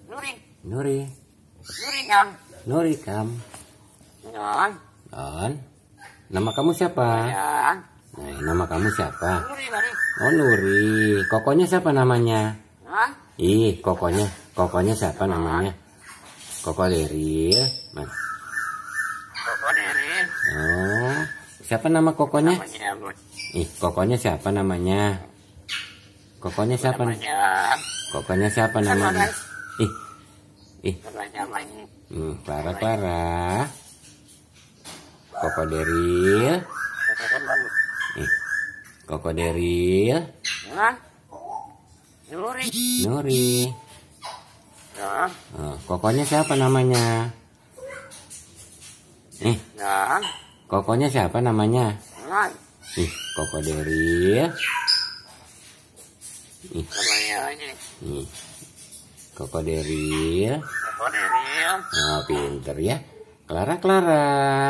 Nuri. Nuri. Nuri kam. Nuri kam. Non. Non. Nama kamu siapa? Ya. Nah, nama kamu siapa? Nuri bari. Oh, Nuri. Kokonya siapa namanya? Hah? Ih, kokonya. Kokonya siapa namanya? Koko Deril. Mana? Koko Deril. Oh, siapa nama kokonya? Namanya apa? Ih, kokonya siapa namanya? Kokonya siapa? Namanya. Kokonya siapa namanya? Ih, ih. Namanya apa ini? Clara Clara. Koko Deril. Ih, Koko Deril. Hah? Nuri. Nuri. Ya. Oh, kokonya siapa namanya? Ih, Ya. kokonya siapa namanya? Non. Ih, Koko Deril. Ih, Namanya ini. ih. Koko Deril. Koko Deril. Oh, pinter ya. Clara Clara.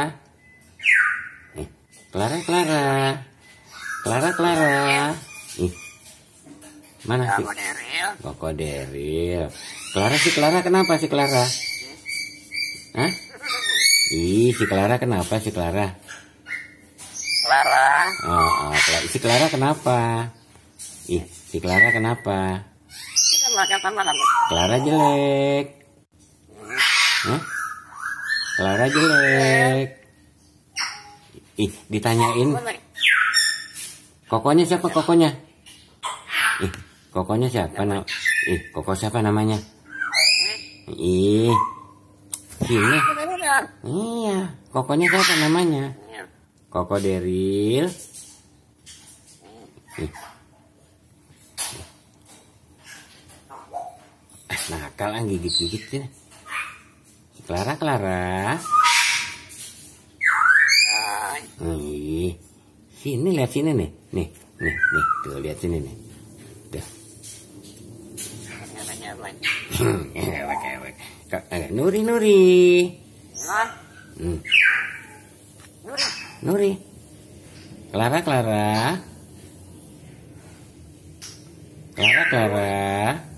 Ih, Clara Clara. Clara Clara. Ih. Mana sih? Koko Deril. Koko Deril. Clara si Clara kenapa si Clara? Hah? Ih, si Clara kenapa si Clara? Clara. Oh, si Clara kenapa? Ih, si Clara kenapa? Kita makan sama lagi. Clara jelek. Hah? Clara jelek. Ih, ditanyain. Kokonya siapa kokonya? Ih, kokonya siapa Ih, koko siapa namanya? Ih, sini. Iya, kokonya siapa namanya? Koko Deril. Ih. Nakal gigit-gigit sini. Clara Clara. Ih, sini lihat sini nih. Nih. Tuh lihat sini nih. Tuh. Ewek. Nuri. Nuri. Clara.